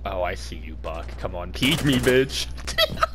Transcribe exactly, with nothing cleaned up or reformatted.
Oh, I see you, Buck. Come on, teach me, bitch.